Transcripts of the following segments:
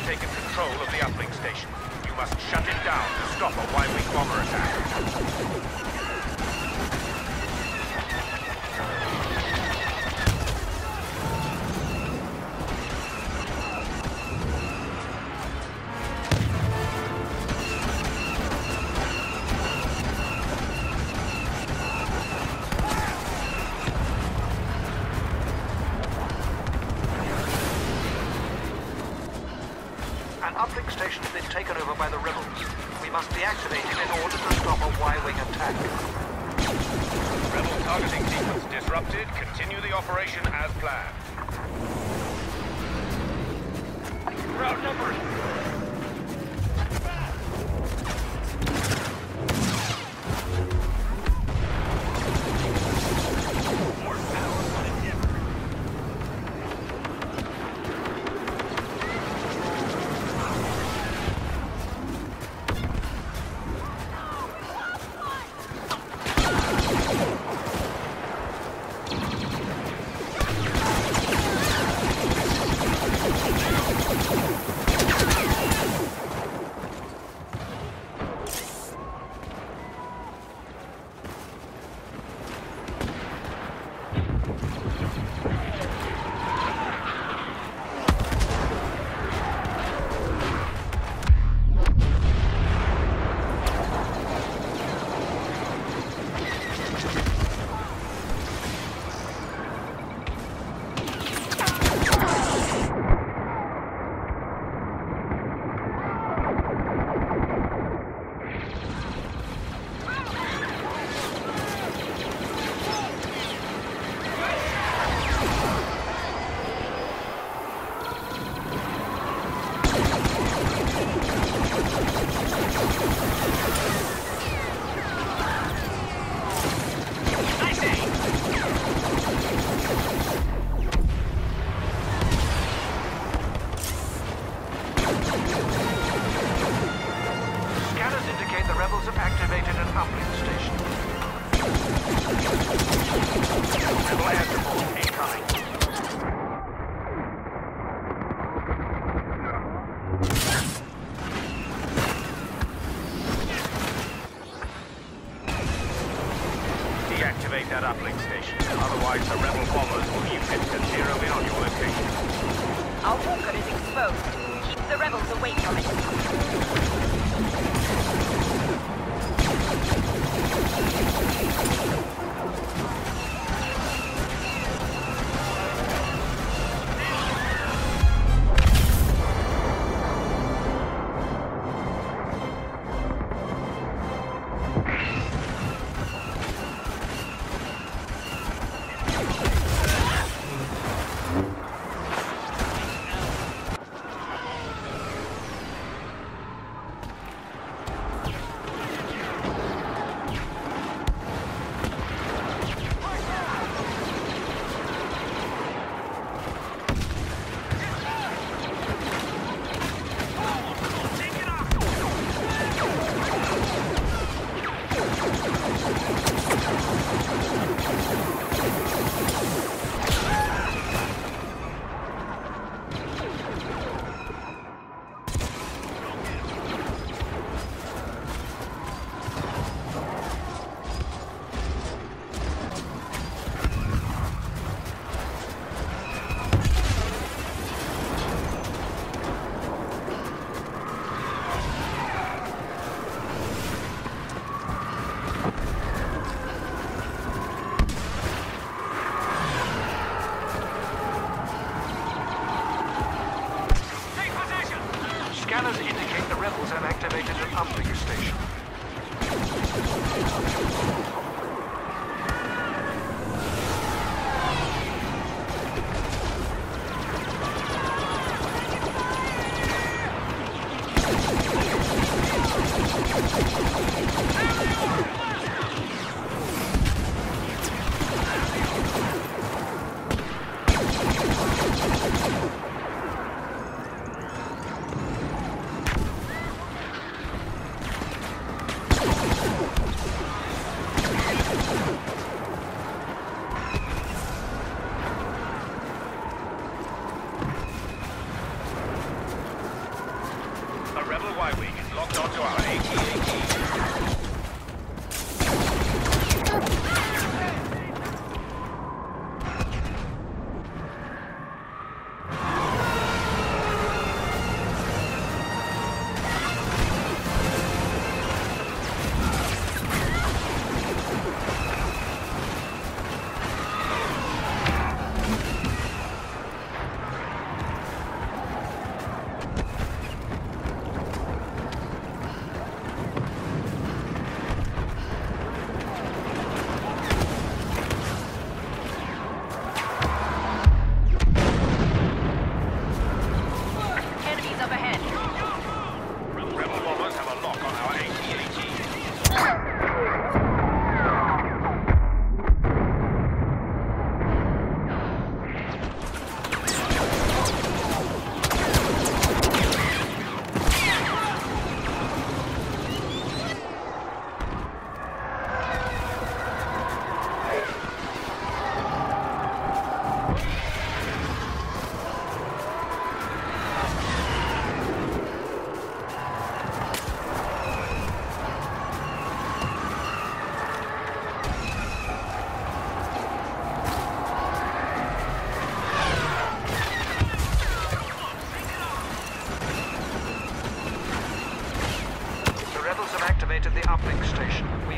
taken control of the uplink station. You must shut it down to stop a Y-wing bomber attack. An uplink station has been taken over by the rebels. We must deactivate it in order to stop a Y-wing attack. Rebel targeting sequence disrupted. Continue the operation as planned. We're outnumbered. Deactivate that uplink station. Otherwise, the rebel bombers will use it to zero in on your location. Our walker is exposed. Keep the rebels away from it. Scanners indicate the rebels have activated an uplink station.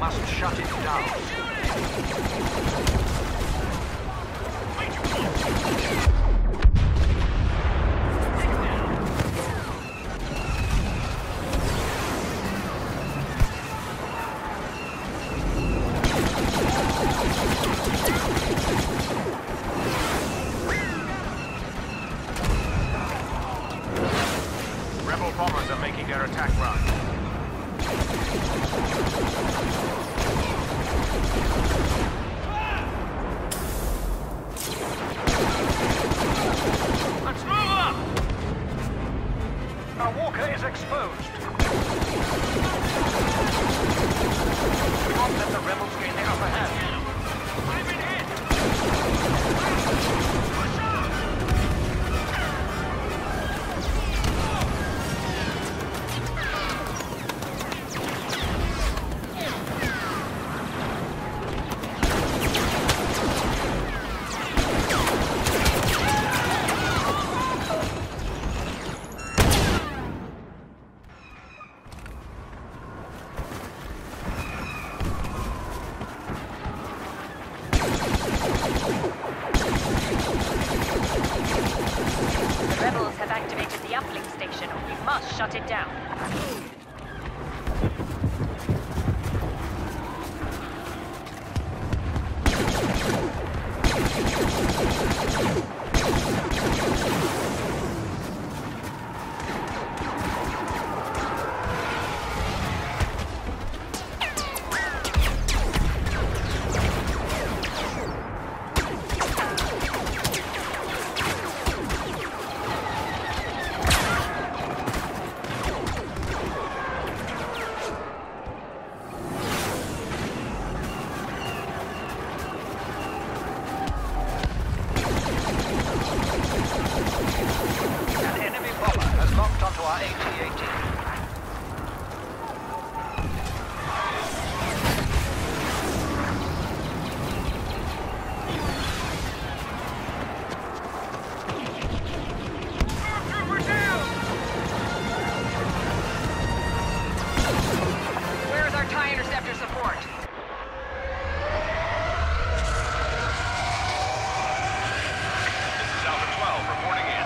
must shut it down. Rebel bombers are making their attack run. Let's move up! Our walker is exposed. We won't let the rebels gain the upper hand. I've been hit! Push up! The rebels have activated the uplink station. We must shut it down. An enemy bomber has locked onto our AT-AT. Where is our TIE interceptor support? This is Alpha 12 reporting in.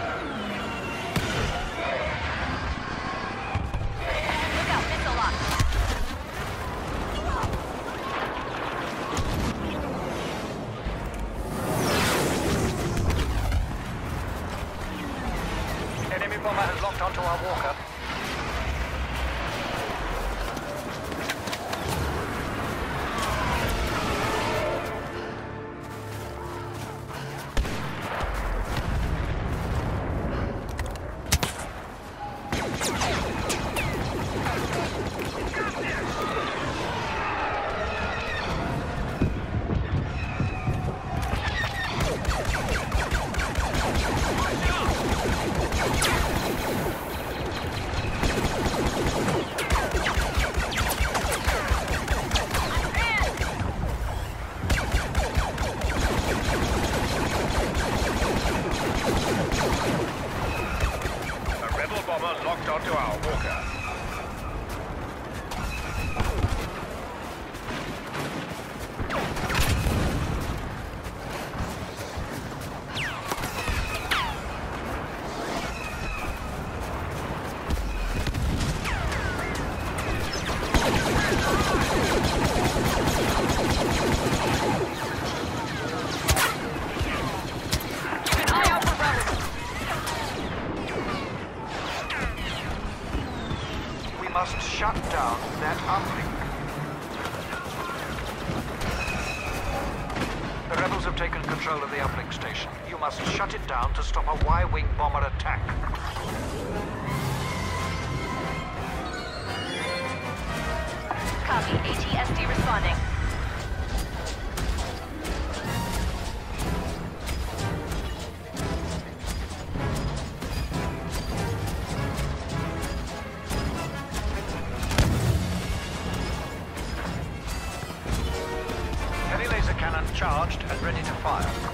Look out, missile lock. Enemy bomber has locked onto our walker. A rebel bomber locked onto our walker. Keep an eye out for rebels. We must shut down that uplink. The rebels have taken control of the uplink station. You must shut it down to stop a Y-wing bomber attack. Copy. AT-ST responding. Heavy laser cannon charged and ready to fire.